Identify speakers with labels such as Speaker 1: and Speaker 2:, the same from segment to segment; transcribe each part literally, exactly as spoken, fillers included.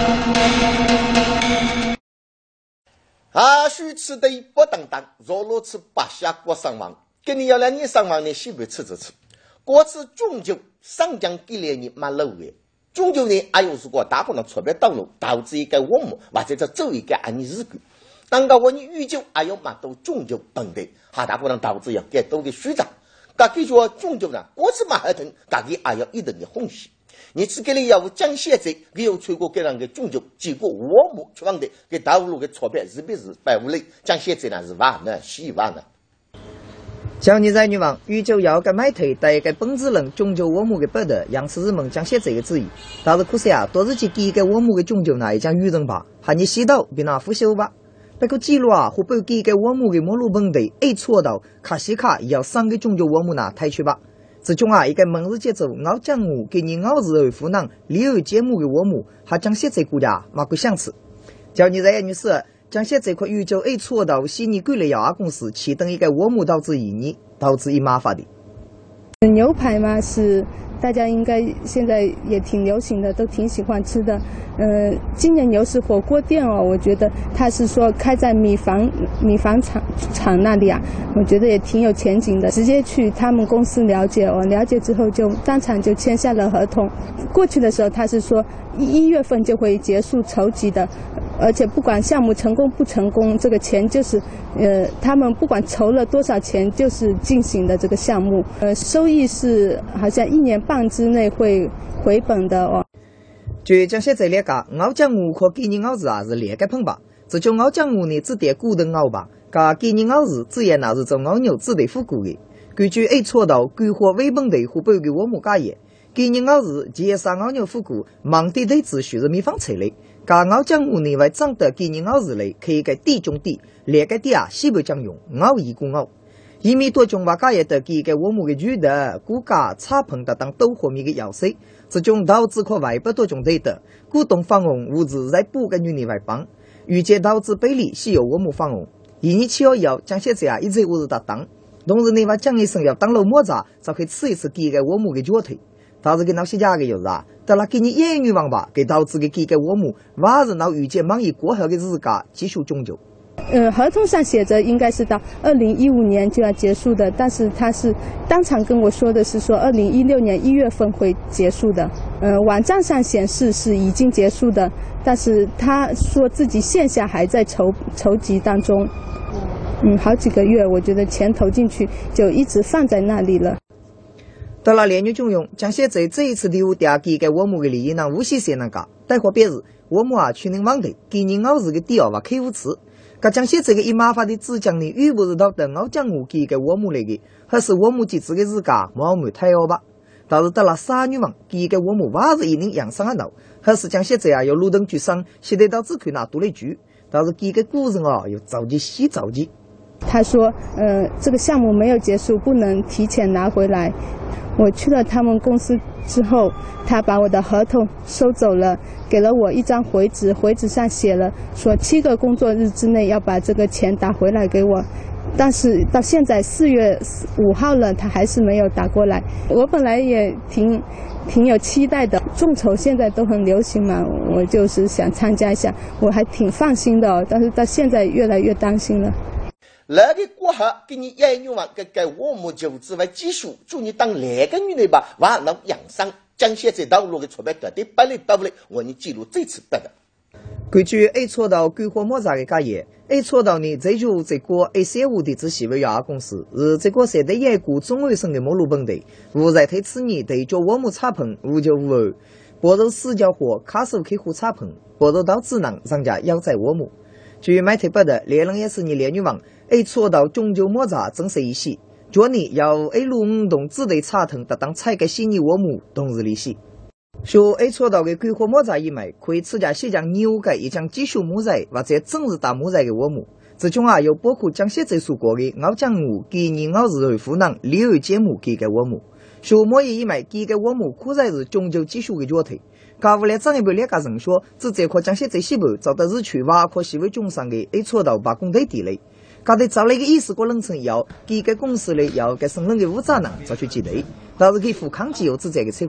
Speaker 1: 啊，许吃的不当当，若如此八下过上网，今年要来你上网呢，西北吃着吃。过次终究上江给了你蛮老的，终究呢，还有如果大可能错别道路，导致一个我们或者走一个按你日规。当个我你预究还有蛮多终究本的，哈大可能导致要更多的虚张。噶给说终究呢，过次蛮合同，噶给还要一定的红线。你只给你要讲现在，你有吹过给人个终究，结果我们去往的给道路的错别是不是百无类？讲现在呢是万呢，希望呢。
Speaker 2: 小女在女王宇宙要个买退带个本子人终究我们的不得，杨氏人们讲现在的旨意。但是可惜啊，多日去给个我们的终究呢，也讲愚人吧，喊你洗到别拿腐朽吧。不过记录啊，会不会给个我们的马路本地一错到卡西卡要上个终究我们呢抬去吧。这种啊，一个门日节奏，熬讲我给你熬日后湖南旅游节目的我们，还讲现在国家马个相似。叫你在女士，讲现在块宇宙 A 错到悉尼贵类药公司，其等一个我们导致一年导致一麻烦的。
Speaker 3: 牛排嘛是大家应该现在也挺流行的，都挺喜欢吃的。呃，今年牛市火锅店哦，我觉得他是说开在米房米房厂厂那里啊，我觉得也挺有前景的。直接去他们公司了解哦，了解之后就当场就签下了合同。过去的时候他是说一一月份就会结束筹集的，而且不管项目成功不成功，这个钱就是呃他们不管筹了多少钱，就是进行的这个项目。呃，收益是好像一年半之内会回本的哦。
Speaker 2: 就讲现在那个熬酱鱼和给你熬子啊是两个碰吧，这叫熬酱鱼呢只得古的熬吧，噶给你熬子自然那是做熬牛只得复古的。根据 A 错到规划为本的湖北的我们家业，给你熬子介绍熬牛复古，忙的对只需是米方策略。噶熬酱鱼呢为长得给你熬子类，可以个地中地，两个地啊西北酱用熬一股熬。一米多种话家也得给个我们的鱼的骨架插棚的当斗火米的药水，这种导致可外百多种对的股东方红物质在补个女的外帮，预计导致比例是由我们方红。一年七号要将现在啊一直我是搭档，同时呢话讲一声要当了莫扎，才可以吃一次给个我们的脚腿。但是给那些家个有啥？得了给你言语王吧，给导致给给个我们还是闹预计忙一过后的日家继续终究。
Speaker 3: 呃，合同上写着应该是到二零一五年就要结束的，但是他是当场跟我说的是说二零一六年一月份会结束的。呃，网站上显示是已经结束的，但是他说自己线下还在筹筹集当中。嗯，好几个月，我觉得钱投进去就一直放在那里了。
Speaker 2: 到了联女中用，将现在这一次的五点给给我们的利益呢，无锡县那个待会别日，我们啊去年网的给你熬日的第二话客户吃。噶将现这个一麻烦的只讲呢，遇不是到等熬讲我给给我们那个，还是我们几次的自家毛没太好吧？但是到了三女王给给我们还是一定养上了，还是将现在啊要路灯去上，现在到只可以拿多来住，但是给个古人啊又着急洗着急。
Speaker 3: 他说，呃，这个项目没有结束，不能提前拿回来。我去了他们公司之后，他把我的合同收走了，给了我一张回执，回执上写了说七个工作日之内要把这个钱打回来给我。但是到现在四月五号了，他还是没有打过来。我本来也挺挺有期待的，众筹现在都很流行嘛，我就是想参加一下，我还挺放心的哦。但是到现在越来越担心了。
Speaker 1: 那个过后给你言语王给给我们就只为技术，祝你当那个女的吧，完了养伤，将现在道路的出版得的百里百里，我你记录这次得的。
Speaker 2: 根据 A 错到规划莫扎的家业 ，A 错到呢，这就这个 A 三五的支系为亚公司，是这个现在一股中卫省的马路本地，无在推此年对着我们插棚五九五二，波头四角货卡手客户插棚，波头到智能商家要在我们。据买特报的，猎人也是你猎女王 A 错到终究莫扎正式一系，昨年要 A 路五栋只得插腾搭档采个悉尼我们同日利息。说 A 错到的规划莫扎以外，可以自家先将牛改一将继续木材或者正日打木材的我们。这种啊又包括将现在说过的熬酱鱼给你熬日后湖南旅游节目给给我们。说莫以以外给给我们可在是终究继续的脚腿。假如来进一步两个人说，只这块将现在西部找到日区挖可西北中上的 A 错到把工地地雷。搞得找了一个意思过冷层要给个公司的要给省人的负责人再去积累，但是给富康机有自这个结果。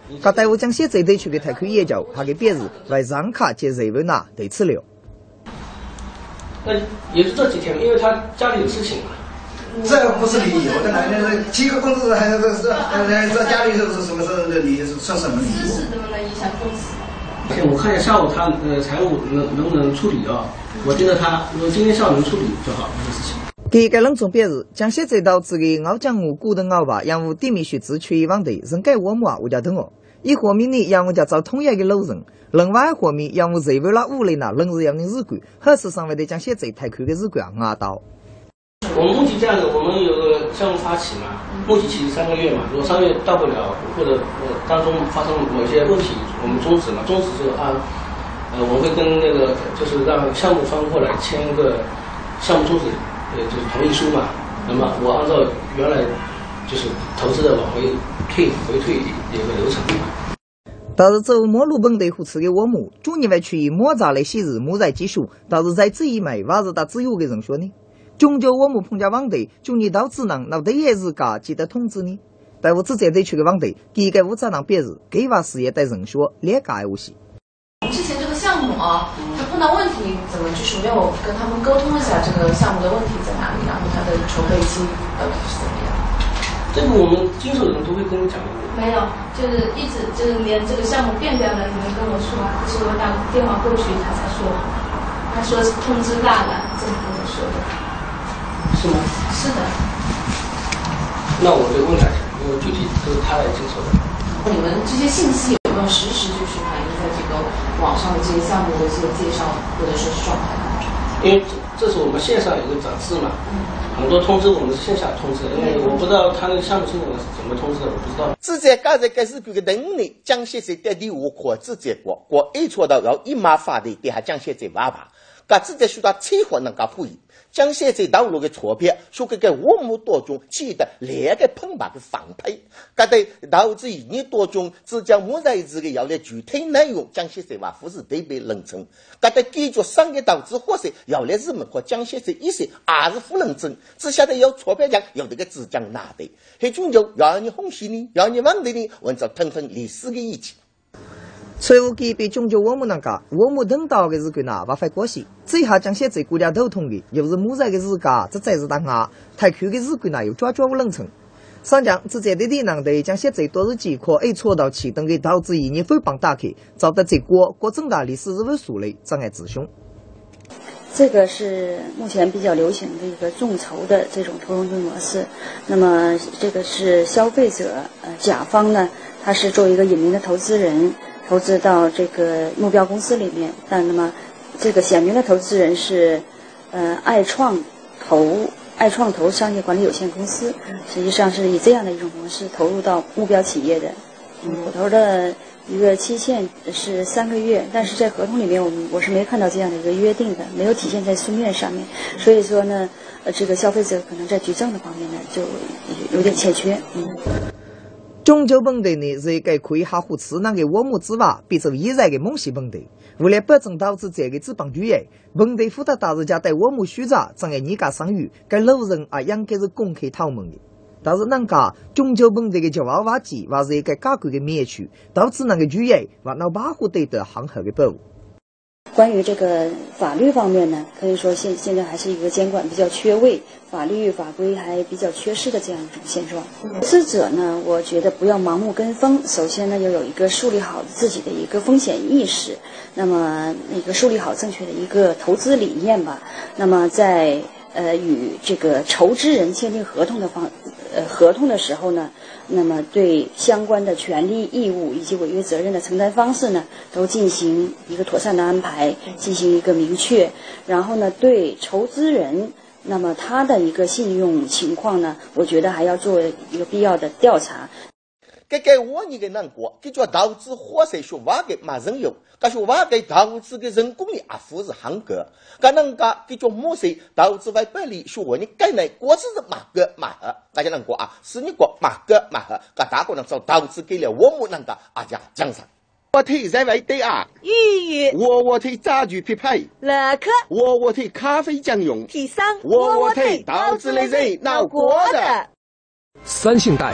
Speaker 2: 各队伍将现在地区的太区研究，还给表示为让卡及热温呐对此了。
Speaker 4: 那也是这几天，因为他家里有事情嘛。
Speaker 5: 这不是理由的，那几个工资还是是呃，这家里是什么是理算什么理由？
Speaker 3: 私事能不能影响公司？
Speaker 4: 我看一下下午他呃财务能能不能处理啊？我盯着他，如果今天下午能处理就好这个事情。
Speaker 2: 给该任总表示，将现在导致的澳江湖古等澳吧，让我地面需自取往地，人改我们啊，我家等我。一方面呢，让我家找统一的路人；另外一方面，让我认为了屋里呢，仍是要的日规，还是上位的将现在太区的日规啊压到。
Speaker 4: 我们目前这样的，我们有个项目发起嘛，目前期三个月嘛，如果三个月到不了，或者呃当中发生某些问题，我们终止嘛，终止就按呃我们会跟那个就是让项目方过来签一个项目终止呃就是同意书嘛，那么我按照原来就是投资的往回退回退有个流程嘛。
Speaker 2: 但是走马路本地互吃的我们，主认为去莫扎来昔日莫在技术，但是在这一枚还是打自由的人说呢？终究我们碰见问题，就你到只能那对也是噶记得通知你。但我自己地区的问题，第个负责人表示，计划事业对人说连改无戏。
Speaker 6: 之前这个项目啊，他碰到问题怎么就是没有跟他们沟通一下这个项目的问题在哪里，然后他的筹备期到底是怎么样？
Speaker 4: 这个我们经手人都会跟你讲的。
Speaker 3: 没有，就是一直就是连这个项目变掉了也没跟我说，就是我打电话过去他才说，他说是通知大了，这么跟我说的。
Speaker 4: 是吗？
Speaker 3: 是的。
Speaker 4: 那我就问他一下，因为具体都是他来经手的。
Speaker 6: 你们这些信息有没有实时就是反映在这个网上的这些项目的这些介绍或者说是状态当中？
Speaker 4: 因为这这是我们线上有个展示嘛，嗯、很多通知我们是线下通知的，因为我不知道他那个项目经理是怎么通知的，我不知道。
Speaker 1: 自在刚才该是这个能力，江西在带地我可自在过，过一撮到要一马发的，底下江西在挖吧，噶自在需要催活能够可以。江西在道路的钞票，说这个我们当中记得两个澎湃的反配，搿对导致一年当中只将木材子的要来具体内容，江西在话不是特别认真，搿对解决商业导致或是要来日本和江西在一些也是不认真，只晓得有钞票讲有这个纸浆拿的，还终究要你红喜呢，要你问题呢，按照腾腾历史的意见。
Speaker 2: 财务局被终究我们那个，我们等到的日个呢，不会过去。这下将现在国家头痛的，又是木材的日价，这才是当下太区的日个呢，又抓抓不冷成。上讲自在的地能的将现在多日几可一戳到启动的导致一年诽谤打开，找到这国国政大历史日本数类障碍之凶。
Speaker 7: 这个是目前比较流行的一个众筹的这种投融资模式。那么这个是消费者呃甲方呢，他是作为一个隐名的投资人。投资到这个目标公司里面，但那么这个显名的投资人是呃爱创投爱创投商业管理有限公司，实际上是以这样的一种模式投入到目标企业的。嗯，我投的一个期限是三个月，但是在合同里面我们我是没看到这样的一个约定的，没有体现在书面上面，所以说呢，呃，这个消费者可能在举证的方面呢就有点欠缺。嗯。
Speaker 2: 终究问题呢是一个可以哈护持那个我们之外，变成现在的某些问题。为了保证导致这个资本主义，问题负责大日家对我们选择正在人家生育，该路人啊应该是公开讨论的。但是人家终究问题的叫娃娃机，还是一个加规的灭区，导致那个主义把那保护对的很好的保护。
Speaker 7: 关于这个法律方面呢，可以说现现在还是一个监管比较缺位，法律法规还比较缺失的这样一种现状。投资者呢，我觉得不要盲目跟风，首先呢要有一个树立好自己的一个风险意识，那么那个树立好正确的一个投资理念吧。那么在呃与这个筹资人签订合同的方呃合同的时候呢，那么对相关的权利义务以及违约责任的承担方式呢，都进行一个妥善的安排，进行一个明确。然后呢，对筹资人，那么他的一个信用情况呢，我觉得还要做一个必要的调查。
Speaker 1: 这个我你个难过，这叫投资花费学挖个马人有，这学挖个投资的人工的也不是很高，这能个这叫模式投资为本里学我你概念，我只是马个马和，大家能过啊，是你过马个马和，这大家能做投资给了我们能个啊家江山。我推在外对啊，
Speaker 8: 玉玉，
Speaker 1: 我我推炸鱼匹配，
Speaker 8: 乐克，
Speaker 1: 我我推咖啡酱用，
Speaker 8: 提桑，
Speaker 1: 我我推投资的人脑锅的。
Speaker 9: 三信贷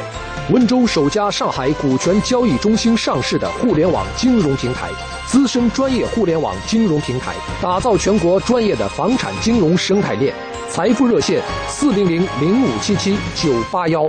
Speaker 8: 温州首家上海股权交易中心上市的互联网金融平台，资深专业互联网金融平台，打造全国专业的房产金融生态链。财富热线四零零零五七七九八幺。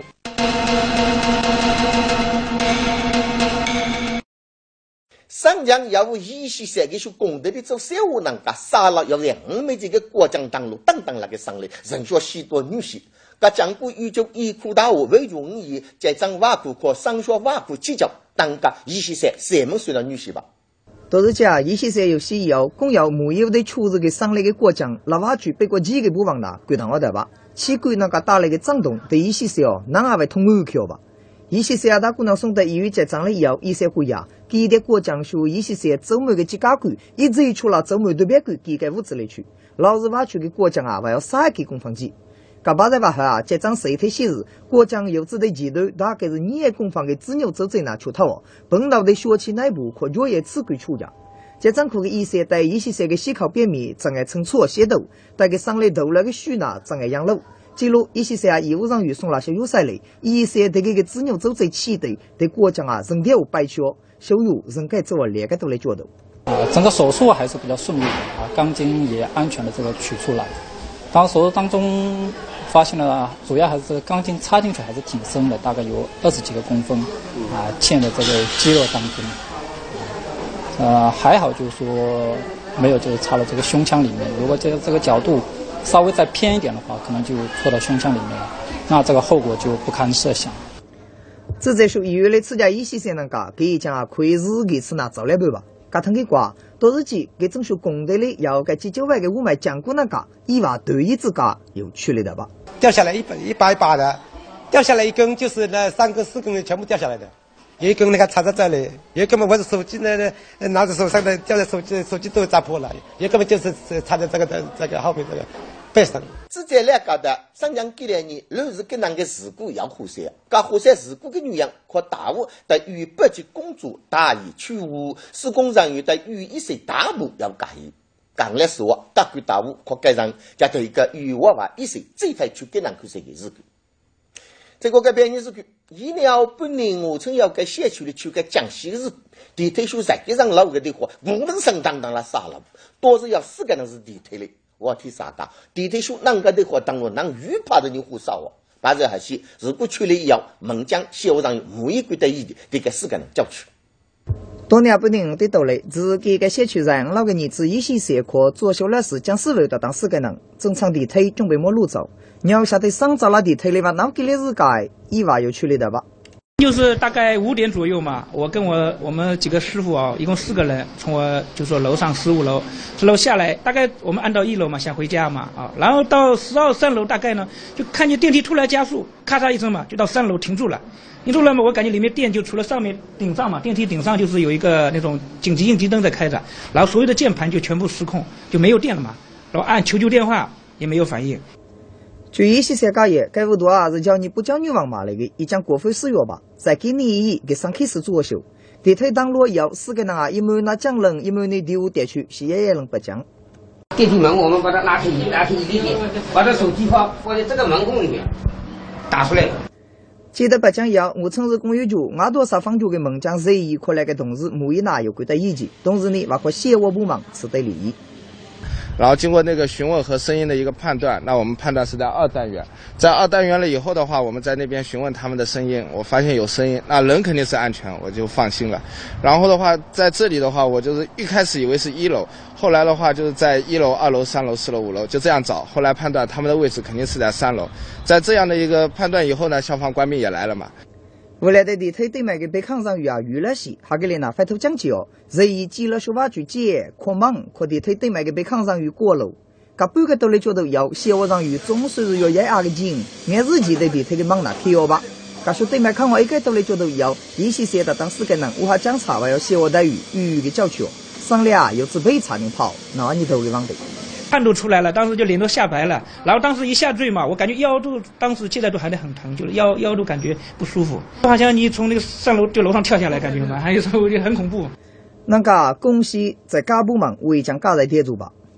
Speaker 1: 上江要有一些三个说功德的做小户人家杀了要两枚这个过江当路等等那个上来，人说许多女婿。个讲过宇宙医库大学为容易在张瓦库科上学瓦库计较当个一些三三门岁的女婿吧。
Speaker 2: 都是讲一些三有需要，共有木有的出日的上来的过江，拉瓦区被过几个部分啦，归堂我的吧。气管那个带来的震动，对一些三哦，那也会通门口吧。一些三大姑娘送到医院结账了以后，一些回呀，记得过江说一些三周末的几家管，一直出了周末都别管几个屋子里去。老是瓦区的过江啊，还要三个公分几。噶巴在话哈，结账谁推显示，过江有子的前头大概是二公方的资牛走在那出头哦，本到的学期内部可就业持续出家。结账库的医生在一些三个细考边面，正爱乘错斜头，大概上来头那个树呢，正爱养路。记录一些三业务人员送那些有赛来，一些这个资牛走在起头，对过江啊人条白学，收入人该做两个都来觉得。
Speaker 9: 啊，整个手术还是比较顺利的啊，钢筋也安全的这个取出来。当手术当中发现了，主要还是钢筋插进去还是挺深的，大概有二十几个公分，啊，嵌在这个肌肉当中。呃，还好就是说没有就是插到这个胸腔里面。如果这个这个角度稍微再偏一点的话，可能就戳到胸腔里面了，那这个后果就不堪设想。
Speaker 2: 这在说医院的自家医生才能讲，可以讲啊，可以是给吃拿早来办吧。噶通的话，都是指给证书公的里要给几九万个五买讲过那个，以外对一之家有区别的吧？
Speaker 10: 掉下来一把一把一把的，掉下来一根就是那三根四根全部掉下来的，有一根那个插在这里，有一根嘛我的手机呢拿在手上的掉在手机手机都砸破了，有一根嘛就是插在这个的这个后面这个背上。
Speaker 1: 只在两家的上江几两年，若是跟那个事故要火山，噶火山事故的女人可大户在与北极公主大意去无施工人员在与一些大部要介意。讲来说，各个大户可改让加头一个与我话一些最快去跟人去这个事故。这个改变的事故，医疗本年我曾要给社区的去个江西的事故，地推出实际上老个的话，我们省当当了杀了，多是要四个人是地推的。我提啥个？地推出那个的话，当我能预怕的你胡少哦。把这还是如果去了以后，门将小让每一个的意的，这个四个人叫去。
Speaker 2: 多年不定的道理，自己个社区人老个日子一些社科做小了事，将思维的当四个人，正常地推准备么路走。你要晓得上早了地推的话，那给你日改以外有去了的吧？
Speaker 11: 就是大概五点左右嘛，我跟我我们几个师傅啊，一共四个人，从我就说楼上十五楼，十楼下来，大概我们按到一楼嘛，想回家嘛啊，然后到十二三楼大概呢，就看见电梯突然加速，咔嚓一声嘛，就到三楼停住了。停住了嘛，我感觉里面电就除了上面顶上嘛，电梯顶上就是有一个那种紧急应急灯在开着，然后所有的键盘就全部失控，就没有电了嘛，然后按求救电话也没有反应。
Speaker 2: 就一些三家业，该屋多啊是叫你不叫女王嘛那个，一将国费使用吧，再给你一亿给上开始做秀。地推当落以后，四个人啊，一门那讲人，一门那第五点去，是也也能不讲。
Speaker 12: 电梯门我们把它拉开一拉开一点点，把这手机放放在这个门孔里面，打出来。
Speaker 2: 记得不讲以后，我城市公寓局俺多少房局的门将随意过来的同时，每一拿有归的意见，同时呢，包括协我部门持对利益。
Speaker 13: 然后经过那个询问和声音的一个判断，那我们判断是在二单元，在二单元了以后的话，我们在那边询问他们的声音，我发现有声音，那人肯定是安全，我就放心了。然后的话，在这里的话，我就是一开始以为是一楼，后来的话就是在一楼、二楼、三楼、四楼、五楼就这样找，后来判断他们的位置肯定是在三楼。在这样的一个判断以后呢，消防官兵也来了嘛。
Speaker 2: 未来的地推对面的北康上鱼啊，娱乐系，还给你拿翻头讲起哦。随意记了小娃局街，可忙可地推对面的北康上鱼过路，噶半个多来觉得要小娃上鱼总算是要一二个斤，俺自己的地推的忙拿贴哦吧。噶说对面看我一个多来觉得要，一些些的当四个人，我还讲茶还要小娃待遇，鱼的叫求，上来啊又只备差点跑，那你头给忘的。
Speaker 11: 汗都出来了，当时就脸都吓白了，然后当时一下坠嘛，我感觉腰都当时现在都还得很疼，就是腰腰都感觉不舒服，好像你从那个上楼就楼上跳下来，感觉嘛，还有时候就很恐怖。
Speaker 2: 那个恭喜在家部门为将家在贴住吧。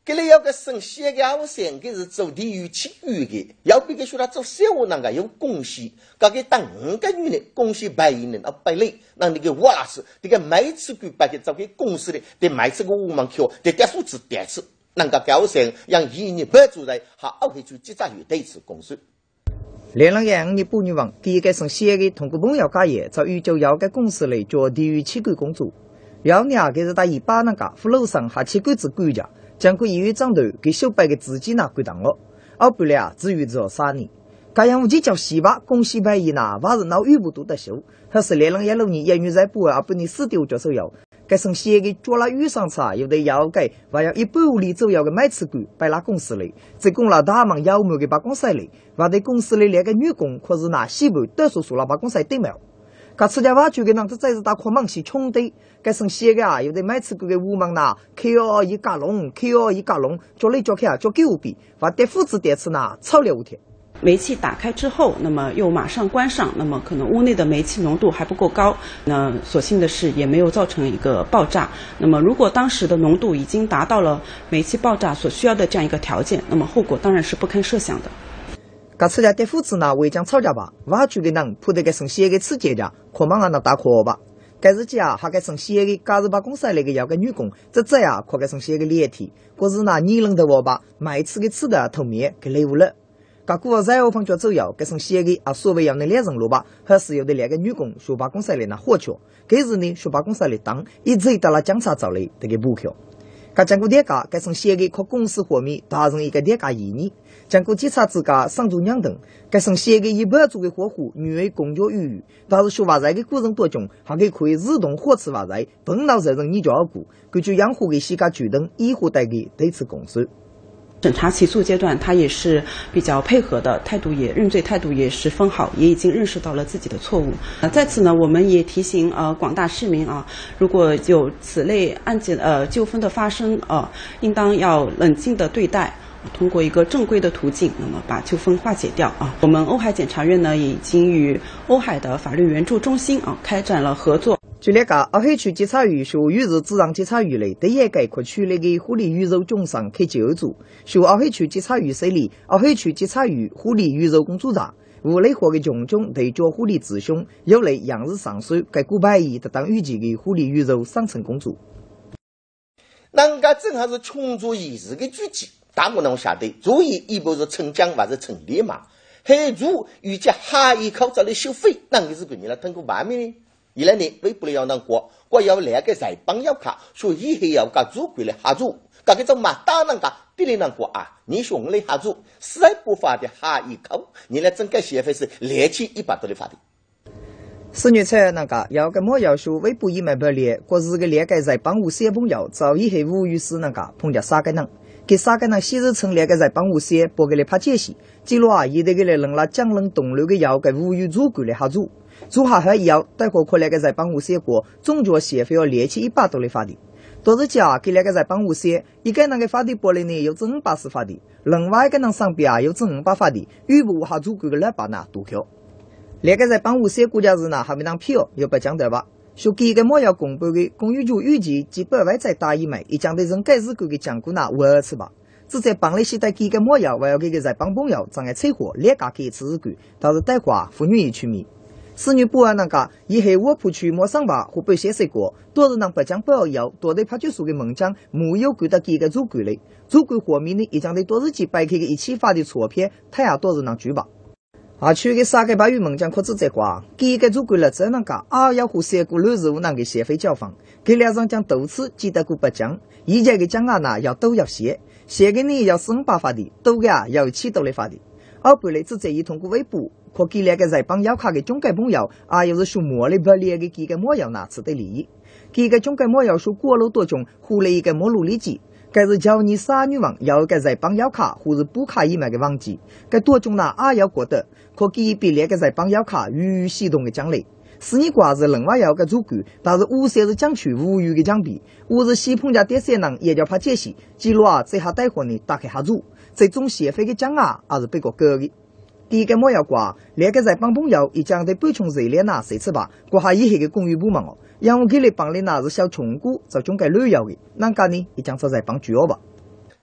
Speaker 1: 搿来要个省县个后生，搿是做地域起居的，要比搿说他做商务那个有贡献。搿个当五个月呢，贡献百亿呢，啊百类，那那个瓦拉斯，这个每次给把个做给公司的，得每次个五万块，得点数字点次，那个高生让一年不住在，还二回去几只月对次公司。
Speaker 2: 两零一五年八月份，第一个省县的通过朋友家业，在宇宙要个公司里做地域起居工作。要年搿是打一八那个福楼上还起管子管家。经过医院长头给小白的自己拿归档了，后不了至于做三年。这样我就叫西巴恭喜百亿呢，还是闹预不多的修。还是两零一六年一月在播啊，不你四丢就手摇。该省县的做了预上茶，有的要改，还要一百五里左右的买吃官摆那公司里，这供了大忙要么给办公室里，还得公司里两个女工，可是拿西部多数数了办公室对没有。搿次家挖掘个人，这真是大块忙些穷的。搿省县个啊，有的买次个个五毛呐 ，K 二一加龙 ，K 二一加龙，叫来叫去啊，叫九笔，把带父子带次呢，炒了五天。
Speaker 14: 煤气打开之后，那么又马上关上，那么可能屋内的煤气浓度还不够高，那所幸的是也没有造成一个爆炸。那么如果当时的浓度已经达到了煤气爆炸所需要的这样一个条件，那么后果当然是不堪设想的。
Speaker 2: 搿次家对父子呢，违章吵架吧，挖掘的人扑得个省县个刺激家，可忙啊那打可吧。搿日子啊，还搿省县个假日办公室里个要个女工，这这呀，看搿省县个连体，可是那你冷的我吧，每次个吃的透面给累无了。搿个在后方就走要，搿省县个啊所谓要那两层楼吧，还是有的两个女工说办公室里那火球，搿日呢说办公室里当，一直到了警察走里得给补票。搿经过调查，搿省县个靠公司方面达成一个调查协议。经过检查之家上足两等，搿省县个一半做个火火，女为公交预预，但是说话在个过程当中，还可以自动火车话在，本脑在人你就要顾，根据养护个西家举等医护带给对此公司。
Speaker 14: 审查起诉阶段，他也是比较配合的，态度也认罪态度也十分好，也已经认识到了自己的错误。呃，在此呢，我们也提醒呃广大市民啊，如果有此类案件呃纠纷的发生呃，应当要冷静的对待。通过一个正规的途径，那么把纠纷化解掉啊。我们瓯海检察院呢，也已经与瓯海的法律援助中心啊开展了合作。
Speaker 2: 据了解，瓯海区检察院属于是自然检察院内第一个扩区内的护理宇宙中心开九组，属瓯海区检察院设立瓯海区检察院护理宇宙工作站，无类化的群众对做护理咨询，有类样日上水，该股百亿得当预计的护理宇宙上层工作。
Speaker 1: 人家正好是穷做仪式的举迹。大部分晓得，主意一般是称奖或者称烈嘛。还如预计下一口再来收费，那个是个人来通过外面呢。伊拉呢，微不了能过，我要两个在帮要卡，所以还要甲主管来合作。搿个种嘛，当然个对你能过啊，你说我来合作，实在不发的下一口，你来整个协费是两千一百多的发的。
Speaker 2: 四月七那个要个莫要说微博一买不列，过是个两个在帮我小朋友早已系无语是那个碰着三个人。给三个人昔日成两个在帮我些拨给来拍解析，记录啊，一得给来扔了江冷东流的要给无语主管来合作，做下还要待会可两个在帮我些过，总就协费要连起一百多的发的。到时家给两个在帮我些，一个人的发的玻璃呢有至五百四发的，另外一个人上边啊有至五百发的，预部下主管的老板呢多票。两个在帮我些国家是呢还没当票，要不讲对吧？说给个莫要公布的公寓局预计几百万再打一枚，一讲的人该是个个讲过那二次吧。只在帮里现在给个莫要，我要给个在帮朋友，障碍车祸，两家给一次日管，但是带话妇女一区面。四女不安那个，以后我铺区莫上吧，或被写水果，多是能不讲不要要，多的怕就说给门将，没有给到给个主管嘞。主管方面呢，一讲的多是几百开个一起发的钞票，太阳多是能举吧。啊，去个三个八月门将可自在挂，给个主管了只能讲啊，要和三个六十五能给协费交房，给两上讲多次记得过不讲，以前个讲啊呢要都要写，写给你要四五百发的，都个啊要七多来发的。二不来只在于通过微博，可给两个在帮要卡的中介朋友，啊又是说莫里不连个几个莫要拿吃的利益，几个中介莫要说过路多种，胡了一个莫路里记。该是叫你傻女王要个在帮要卡或者补卡一买个忘记，该多种呢也要过得，可给比两个在帮要卡与系统的奖励。是你瓜是另外要个主管，但是五三是奖取无语的奖币，我是西碰家第三人也叫怕解析，记录啊这下带货呢打开下注，这种协费的奖啊还是被个高的。第一个莫要挂，两个在帮朋友一讲的补充热量呐，谁吃吧？过下以后的公寓部门哦，让我给你帮的那是小穷股，就中间旅游的，那个呢一讲说在帮主要吧。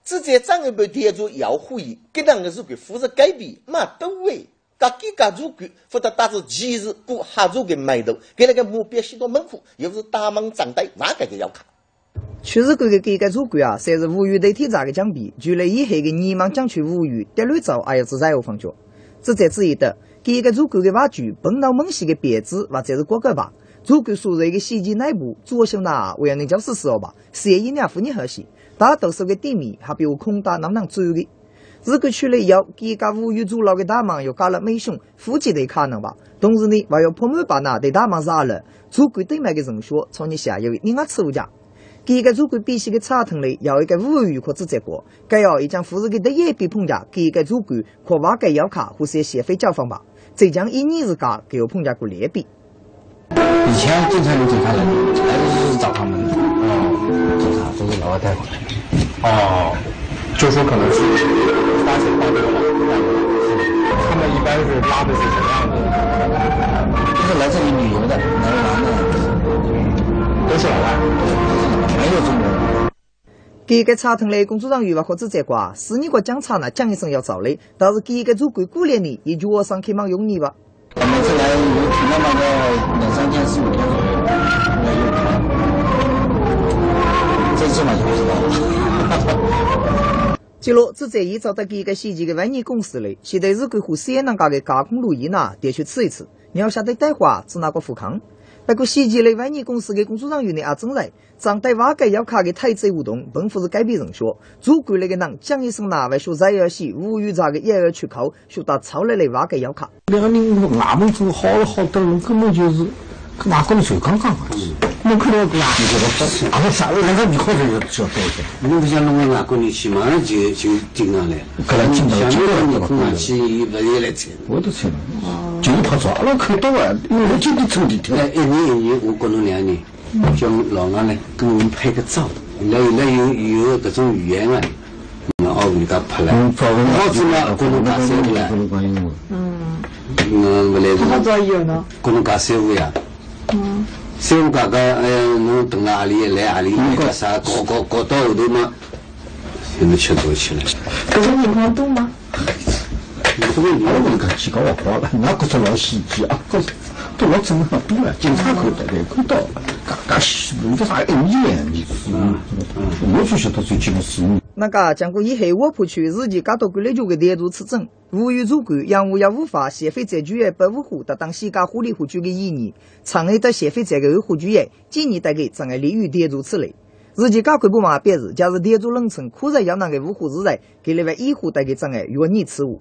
Speaker 1: 只在上一辈田主要会议，给两个如果负责改变，嘛都为。噶几个如果或者导致其实顾下如个埋头，给那个目标许多门户，又是大门长带哪个个要看？
Speaker 2: 确实，这个改革主管啊，算是无语代替咋个奖币，除了以后的年忙讲去无语，第二招还要是在后方脚。这在之一的，改革主管的挖掘，碰到猛系的别字或者是广告吧，主管所在的细节内部，左手呢，为人教师时候吧，是一两副你和谐，大多数个地面还比如空大能能走的。如果去了以后，给个无语主老的大忙又加了美胸、腹肌的可能吧。同时呢，还要泡沫把那对大忙杀了，主管对买个人说，从你下游另外吃物价。给个主管必须的查腾嘞，要一个无语可直接过，该要一将富士的的也比碰价，给个主管可挖个要卡或是协费交方吧。这将一年日价给我碰价过劣比。
Speaker 15: 以前经常有警察来，来的就是找他们。哦，警察都是老外带过来的。哦。就说可能是发现到这个了，他们一般是拉的是什么样的？就是来这里旅游的，来玩的，都是老外，没有中国人。
Speaker 2: 给个查腾嘞，工作人员或者这挂，是你个检查呢，讲一声要找嘞，但是给个主管过年呢，一脚上去忙用你吧。
Speaker 15: 我每次来有停了那个两三天、四五天左右，这次嘛就不知道了。
Speaker 2: 接落，只在依照的给个细节的万年公司嘞，现在如果和西南家的加工路易呢，得去吃一次。你要晓得带话只那个富康，不过细节嘞万年公司的工作人员呢也正来，张带瓦改要卡的台资活动，本不是改变人说，主管那个人讲一声那外说在要西无语咋个也要去考，说到超来的瓦改要卡。
Speaker 15: 两个人俺们做好了好多人根本就是哪个人水刚刚而已。我看到个啊，你这个，俺啥？俺说你或者要要多些。你不像弄个外国人去，马上就就盯上来。可能盯到这个你空上去，不也来猜？我都猜了，就是拍照了，看到啊，因为我今天抽的跳。哎，一年一年，我过侬两年，叫老王呢跟我们拍个照，那那有有搿种语言啊，那奥给他拍了。好子嘛，过侬家三五呀。嗯。嗯，不来。好早有呢。过侬家三五呀。嗯。三五哥哥，哎呀，侬等了阿里来阿里，那个啥搞搞搞到后头嘛，现在吃多起来。可是你光多吗？这个你那个几个我搞了，那可是老司机啊，可是都老正常多了，警察口袋的看到，嘎嘎西，你这啥一年你是，我就晓得最起码是你。
Speaker 2: 那个讲过以后，我破去自己搞到过来就个电路吃证，无语主管养物要无法协费在剧院百五户的当西家护理户局的一年，长爱的协费在个二户剧院，今年大概正爱利于电路此类。自己搞规部嘛表示，假如电路冷层，可在要那个五户之内，给另外一户大概正爱约你吃物。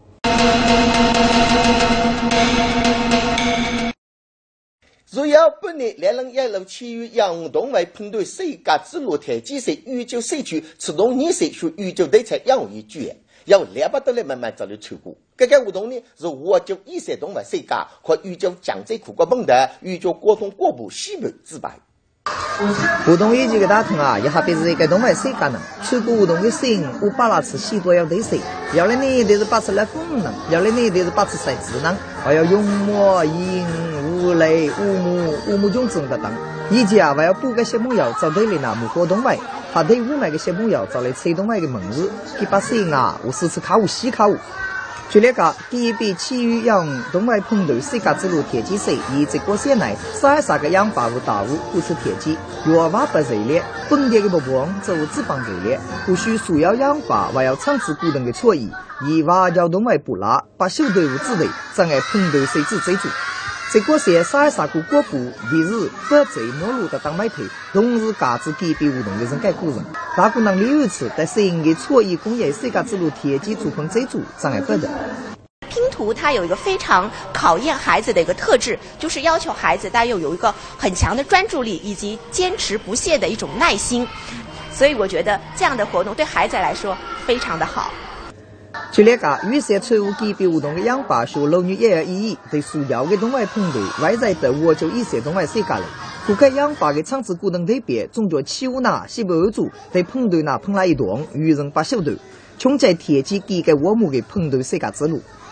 Speaker 1: 如要本年两人一路起于杨东为碰对世界之路台几岁宇宙社区自动二岁学宇宙对策养育剧院，要两百多来慢慢找来成果。这个活动呢是我就一岁动物世界和宇宙江浙苦国本的宇宙沟通国部西部自白。
Speaker 2: 活动以及个大同啊，也还别是一个动物世界呢。全国活动的声音五百来次许多要对谁？要来呢得是八次来功能，要来呢得是八次赛智能，还要用墨银。五类五木五木种种的等，以及啊还要补个小木药，找对了那木活动外，还得五买个小木药，找来吹动外的门子，给把声啊，我四次考务西考务。就那个第一笔起于用东外碰头世界之路铁机水，以这个县内三十个养法务大物不出铁机，若瓦不热烈，本地的不帮做资帮热烈，不需需要养法，还要长治固定的错意，以瓦叫东外不拉，把小队伍之内，障碍碰头水之追逐。这个是三十个国部历日不最末路的当媒体，同时价值改变活动的人改个人，大姑能力如此，在适应的错意工业世界之路铁基主碰追逐障碍不的。
Speaker 16: 拼图它有一个非常考验孩子的一个特质，就是要求孩子他又有一个很强的专注力以及坚持不懈的一种耐心，所以我觉得这样的活动对孩子来说非常的好。
Speaker 2: 就那个预设财务改变活动的养法，说老女也有意义，对所有的东外碰头，外在的我就一些东外世界了。顾客养法的长治固定对比，总叫起舞呢，西部二组对碰头呢碰了一段，愚人把手头，穷在铁基给个我们的碰头世界之路。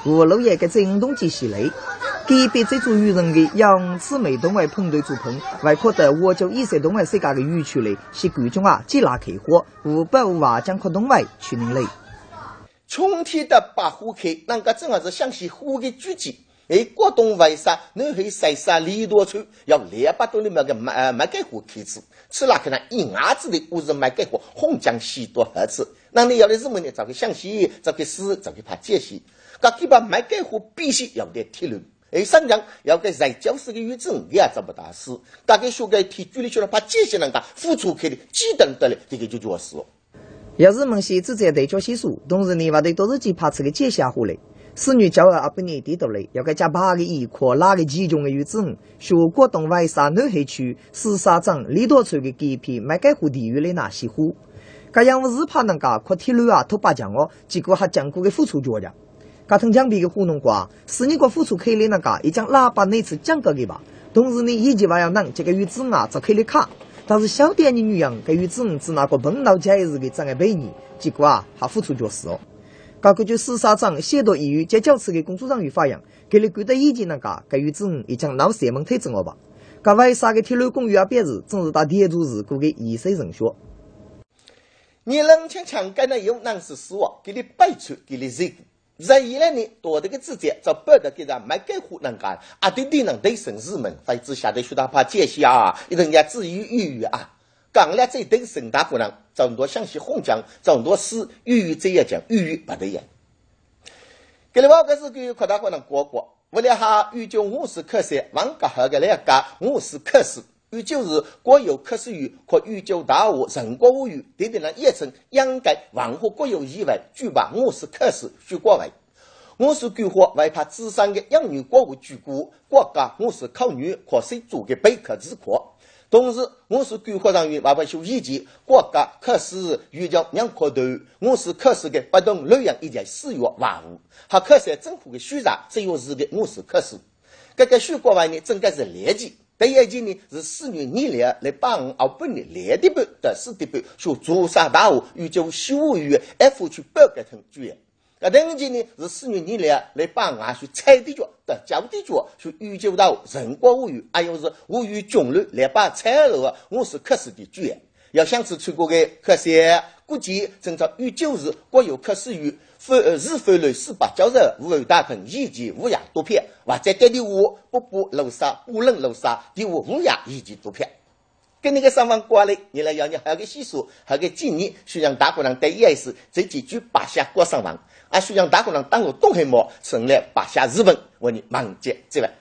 Speaker 2: 和路野嘅正东之系列。佢被这组渔人嘅用此美东为碰对组碰，外扩的我就以色东为世界嘅渔区类是贵中啊，既拉开火，无保护啊将扩东为去年类。
Speaker 1: 春天的白虎开，人家正好是想起虎的聚集。而广东为啥南海晒沙里多村要两百多里面的麦呃麦秆虎开始，吃了可能一牙子的五十麦秆虎红江西多盒子，那你要的日本呢，找个湘西，找个市，找个怕解析，搿基本麦秆虎必须要得铁路。而上江要给在教师的语证也做不大事，大概说个提距离去了，怕这些人家付出去的，基等得了，这个就做事哦。
Speaker 2: 要是问些直接对角系数，同时呢，话对都是几怕吃个接下回来。四女教阿不年低头嘞，要个加八个亿扩拉个集中的语证，说广东外沙南海区四沙庄里多村的几批麦秆湖地域的那些户，搿样我是怕人家扩铁路啊，突八江哦，结果还将过个付出脚家。搿藤江边的湖农话，四年个付出开了那个，一将喇叭那次讲个个吧，同时呢，以及话要能这个语证啊，则开了卡。但是小点的女人，搿语证只拿个碰到节日的障碍背你，结果啊，还付出脚事哦。搿个就四沙庄写到医院接教次的工作人员发扬，给了贵的意见那个，搿语证已将闹三门推正了吧？搿为啥个铁路公园啊表示，正是打铁路事故的医生人说。
Speaker 1: 你冷强强干的有难是死亡，给你摆出给你这个。在以来呢，多这个直接找不得给咱买给湖南干，啊对对能对省市民，非之下的学大怕解析啊，一定要至于抑郁啊。讲了这等省大湖南，找很多湘西红江，找很多市抑郁这一讲抑郁不得样。给了我个是给扩大湖南国国，为了哈预就五十克色，往个好个来个五十克斯。预就是国有科学语和预就大学人国物语等等的也称应该网和国有以外举办五十科学学国外五十规划为怕智商的养女国务举国国家五十考女和谁做的备课之课同时五十规划人员为怕修以及国家科学预叫两科头五十科学的不同内容以及使用万物和科学政府的宣传只有是个五十科学这个学国外呢整个是劣迹第一件呢是四月二日来帮澳本的两点半到四点半，说珠沙大学预就十五月 F 去报给他剧院。那第二件呢是四月二日来帮俺去彩地角到九点角，说预就到人国物语，还有是物语中路来把彩楼我是科学的剧院。要想是全国的科学，估计正照预就是国有科学与日非类四百九十五有大坑以及乌鸦多片，或者给你我不不楼沙不冷楼沙第五乌鸦以及多片。跟那个上方过来，你来要你还有个习俗，还有个纪念，虽然大姑娘对意思这几句八下过上网，啊虽然大姑娘当我东黑毛成了八下日本，我你忙接这位。